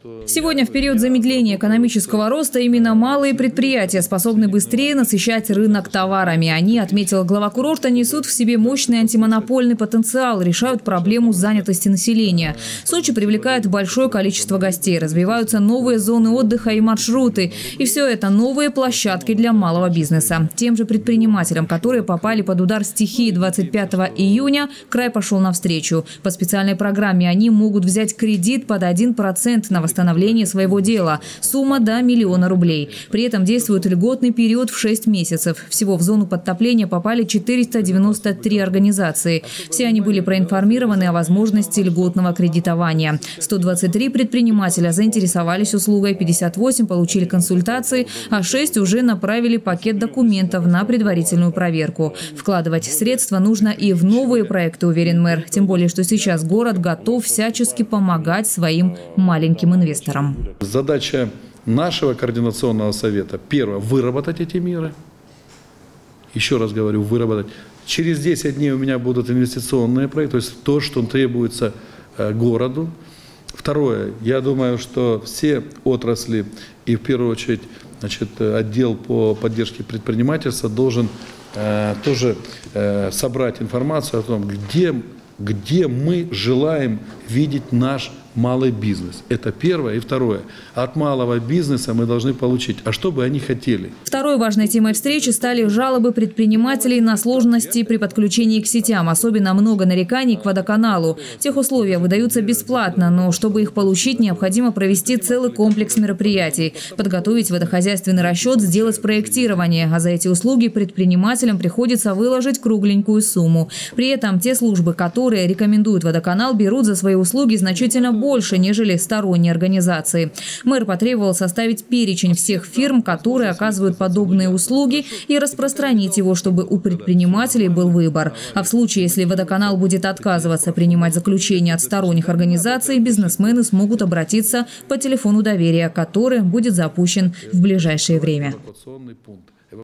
Сегодня в период замедления экономического роста именно малые предприятия способны быстрее насыщать рынок товарами. Они, отметил глава курорта, несут в себе мощный антимонопольный потенциал, решают проблему занятости населения. Сочи привлекает большое количество гостей, развиваются новые зоны отдыха и маршруты. И все это новые площадки для малого бизнеса. Тем же предпринимателям, которые попали под удар стихии 25 июня, край пошел навстречу. По специальной программе они могут взять кредит под 1% на восстановление своего дела. Сумма до 1 миллиона рублей. При этом действует льготный период в 6 месяцев. Всего в зону подтопления попали 493 организации. Все они были проинформированы о возможности льготного кредитования. 123 предпринимателя заинтересовались услугой, 58 получили консультации, а 6 уже направили пакет документов на предварительную проверку. Вкладывать средства нужно и в новые проекты, уверен мэр. Тем более, что сейчас город готов всячески помогать своим маленьким инвесторам. Задача нашего координационного совета – первое – выработать эти меры. Еще раз говорю, выработать. Через 10 дней у меня будут инвестиционные проекты, то есть то, что требуется городу. Второе, я думаю, что все отрасли и в первую очередь отдел по поддержке предпринимательства должен тоже собрать информацию о том, где мы желаем видеть наш малый бизнес. Это первое. И второе. От малого бизнеса мы должны получить. А что бы они хотели? Второй важной темой встречи стали жалобы предпринимателей на сложности при подключении к сетям. Особенно много нареканий к водоканалу. Техусловия выдаются бесплатно, но чтобы их получить, необходимо провести целый комплекс мероприятий. Подготовить водохозяйственный расчет, сделать проектирование. А за эти услуги предпринимателям приходится выложить кругленькую сумму. При этом те службы, которые рекомендуют водоканал, берут за свои услуги значительно больше, нежели сторонние организации. Мэр потребовал составить перечень всех фирм, которые оказывают подобные услуги, и распространить его, чтобы у предпринимателей был выбор. А в случае, если водоканал будет отказываться принимать заключение от сторонних организаций, бизнесмены смогут обратиться по телефону доверия, который будет запущен в ближайшее время.